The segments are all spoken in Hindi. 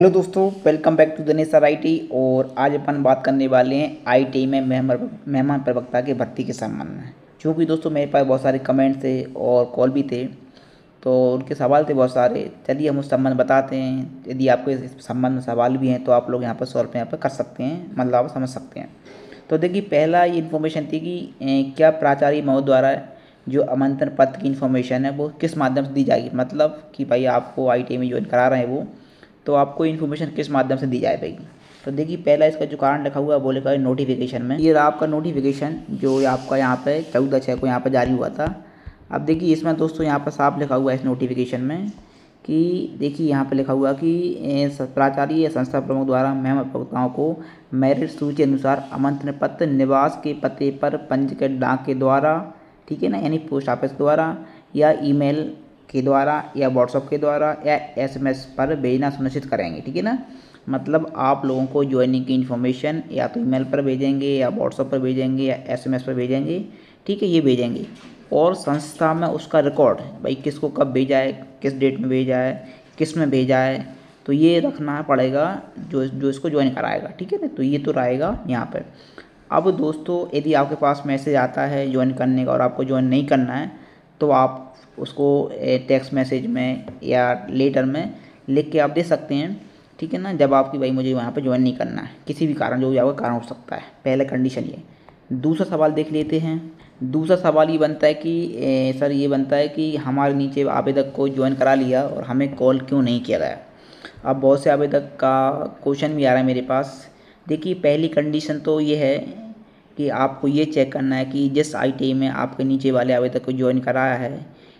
हेलो दोस्तों, welcome back to Dinesh sir IT. और आज अपन बात करने वाले हैं आईटी में मेहमान प्रवक्ता की भर्ती के संबंध में। क्योंकि दोस्तों मेरे पास बहुत सारे कमेंट्स थे और कॉल भी थे, तो उनके सवाल थे बहुत सारे। चलिए हम उस संबंध बताते हैं। यदि आपके इस संबंध में सवाल भी हैं तो आप लोग यहाँ पर सॉल्व यहाँ पर कर सकते हैं, मतलब आप समझ सकते हैं। तो देखिए, पहला ये इन्फॉर्मेशन थी कि क्या प्राचार्य महोदय द्वारा जो आमंत्रण पत्र की इन्फॉर्मेशन है वो किस माध्यम से दी जाएगी। मतलब कि भाई आपको आईटी में ज्वाइन करा रहे हैं वो, तो आपको इन्फॉर्मेशन किस माध्यम से दी जाएगी। तो देखिए, पहला इसका जो कारण लिखा हुआ है वो लिखा है नोटिफिकेशन में। ये रहा आपका नोटिफिकेशन जो आपका यहाँ पे 14/6 को यहाँ पर जारी हुआ था। अब देखिए, इसमें दोस्तों यहाँ पर साफ लिखा हुआ है इस नोटिफिकेशन में कि देखिए यहाँ पे लिखा हुआ कि प्राचार्य या संस्था प्रमुख द्वारा मेहमान प्रवक्ताओं को मेरिट सूची अनुसार आमंत्रण पत्र निवास के पते पर पंजीकृत डाक के द्वारा, ठीक है ना, यानी पोस्ट ऑफिस द्वारा या ईमेल के द्वारा या व्हाट्सएप के द्वारा या एसएमएस पर भेजना सुनिश्चित करेंगे। ठीक है ना, मतलब आप लोगों को ज्वाइनिंग की इन्फॉर्मेशन या तो ईमेल पर भेजेंगे या व्हाट्सएप पर भेजेंगे या एसएमएस पर भेजेंगे। ठीक है, ये भेजेंगे। और संस्था में उसका रिकॉर्ड, भाई किसको कब भेजा है, किस डेट में भेजा है, किस में भेजा है, तो ये रखना पड़ेगा जो जो इसको ज्वाइन कराएगा। ठीक है ना, तो ये तो रहेगा यहाँ पर। अब दोस्तों, यदि आपके पास मैसेज आता है ज्वाइन करने का और आपको ज्वाइन नहीं करना है, तो आप उसको टेक्स्ट मैसेज में या लेटर में लिख के आप दे सकते हैं। ठीक है ना, जब आपकी भाई मुझे वहाँ पे ज्वाइन नहीं करना है, किसी भी कारण, जो भी आपका कारण हो सकता है। पहले कंडीशन ये। दूसरा सवाल देख लेते हैं। दूसरा सवाल ये बनता है कि सर ये बनता है कि हमारे नीचे आवेदक को ज्वाइन करा लिया और हमें कॉल क्यों नहीं किया गया। अब बहुत से आवेदक का क्वेश्चन भी आ रहा है मेरे पास। देखिए, पहली कंडीशन तो ये है कि आपको ये चेक करना है कि जिस आईटीआई में आपके नीचे वाले आवेदक को ज्वाइन कराया है,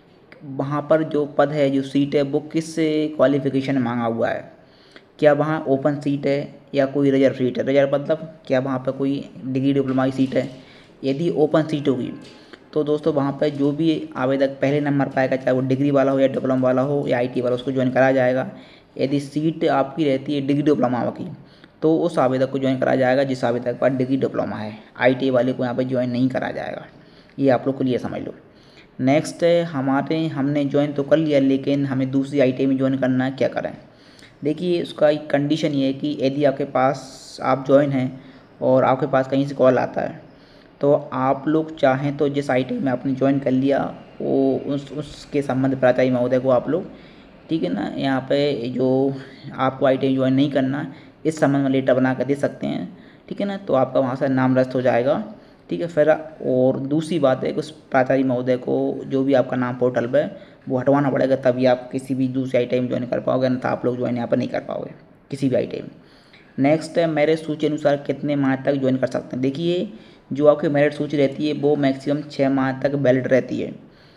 वहाँ पर जो पद है, जो सीट है, वो किस क्वालिफिकेशन मांगा हुआ है। क्या वहाँ ओपन सीट है या कोई रिजर्व सीट है। रिजर्व मतलब क्या वहाँ पर कोई डिग्री डिप्लोमा की सीट है। यदि ओपन सीट होगी तो दोस्तों वहाँ पर जो भी आवेदक पहले नंबर पाएगा, चाहे वो डिग्री वाला हो या डिप्लोमा वाला हो या आईटी वाला, उसको ज्वाइन कराया जाएगा। यदि सीट आपकी रहती है डिग्री डिप्लोमा की, तो उस आवेदक को ज्वाइन कराया जाएगा जिस आवेदक के पास डिग्री डिप्लोमा है। आईटी वाले को यहाँ पर ज्वाइन नहीं कराया जाएगा। ये आप लोग क्लियर समझ लो। नेक्स्ट है, हमने ज्वाइन तो कर लिया लेकिन हमें दूसरी आईटी में ज्वाइन करना है, क्या करें। देखिए, उसका एक कंडीशन ये है कि यदि आपके पास आप ज्वाइन हैं और आपके पास कहीं से कॉल आता है, तो आप लोग चाहें तो जिस आईटी में आपने ज्वाइन कर लिया वो उसके संबंध प्राचार्य महोदय को आप लोग, ठीक है ना, यहाँ पे जो आपको आईटी में ज्वाइन नहीं करना, इस संबंध में लेटर बना कर दे सकते हैं। ठीक है ना, तो आपका वहाँ से नाम रद्द हो जाएगा। ठीक है, फिर और दूसरी बात है कि उस प्राचार्य महोदय को जो भी आपका नाम पोर्टल पर वो हटवाना पड़ेगा, तभी आप किसी भी दूसरी आईटी में ज्वाइन कर पाओगे, अन्यथा आप लोग ज्वाइन यहाँ पर नहीं कर पाओगे किसी भी आईटी में। नेक्स्ट है, मेरिट सूची अनुसार कितने माह तक ज्वाइन कर सकते हैं। देखिए, जो आपकी मेरिट सूची रहती है वो मैक्सिमम 6 माह तक वैलिड रहती है।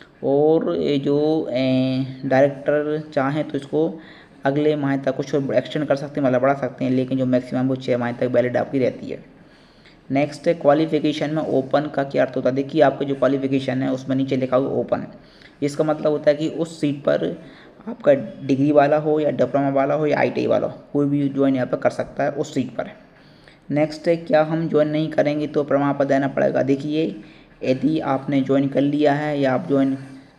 और ये जो डायरेक्टर चाहें तो इसको अगले माह तक कुछ एक्सटेंड कर सकते हैं, मतलब बढ़ा सकते हैं, लेकिन जो मैक्सिमम वो 6 माह तक वैलिड आपकी रहती है। नेक्स्ट है, क्वालिफिकेशन में ओपन का क्या अर्थ होता है। देखिए, आपका जो क्वालिफिकेशन है उसमें नीचे लिखा हुआ ओपन, इसका मतलब होता है कि उस सीट पर आपका डिग्री वाला हो या डिप्लोमा वाला हो या आईटीआई वाला हो, कोई भी ज्वाइन यहाँ पर कर सकता है उस सीट पर। नेक्स्ट है, क्या हम ज्वाइन नहीं करेंगे तो प्रमाण पत्र देना पड़ेगा। देखिए, यदि आपने ज्वाइन कर लिया है या आप ज्वाइन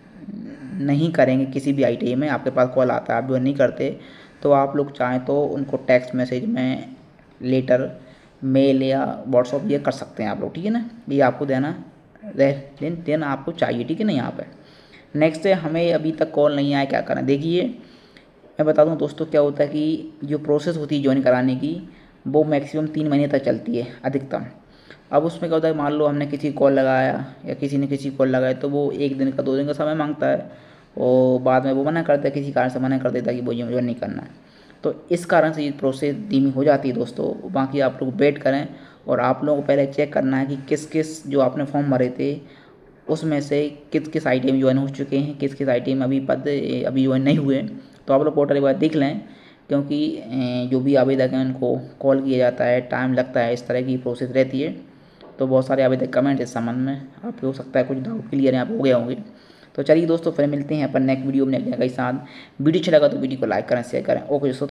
नहीं करेंगे किसी भी आईटीआई में, आपके पास कॉल आता है आप ज्वाइन नहीं करते, तो आप लोग चाहें तो उनको टेक्स्ट मैसेज में, लेटर, मेल या व्हाट्सअप ये कर सकते हैं आप लोग। ठीक है ना, ये आपको देना आपको चाहिए। ठीक है ना, यहाँ पे नेक्स्ट है, हमें अभी तक कॉल नहीं आया, क्या करें। देखिए, मैं बता दूं दोस्तों, क्या होता है कि जो प्रोसेस होती है ज्वाइन कराने की, वो मैक्सिमम 3 महीने तक चलती है अधिकतम। अब उसमें क्या होता है, मान लो हमने किसी को कॉल लगाया या किसी ने किसी को कॉल लगाया, तो वो 1 दिन का 2 दिन का समय मांगता है और बाद में वो मना करता है, किसी कारण से मना कर देता है कि वो ज्वाइन नहीं करना है। तो इस कारण से ये प्रोसेस धीमी हो जाती है दोस्तों। बाकी आप लोग वेट करें और आप लोगों को पहले चेक करना है कि किस किस जो आपने फॉर्म भरे थे उसमें से किस किस आईटी में ज्वाइन हो चुके हैं, किस किस आईटी में अभी ज्वाइन नहीं हुए। तो आप लोग पोर्टल एक बार देख लें, क्योंकि जो भी आवेदक हैं उनको कॉल किया जाता है, टाइम लगता है, इस तरह की प्रोसेस रहती है। तो बहुत सारे आवेदक कमेंट इस संबंध में, आपको हो सकता है कुछ डाउट क्लियर यहाँ पर हो गए होंगे। तो चलिए दोस्तों, फिर मिलते हैं अपन नेक्स्ट वीडियो में नए जगह के साथ। वीडियो अच्छा लगा तो वीडियो को लाइक करें, शेयर करें। ओके दोस्तों।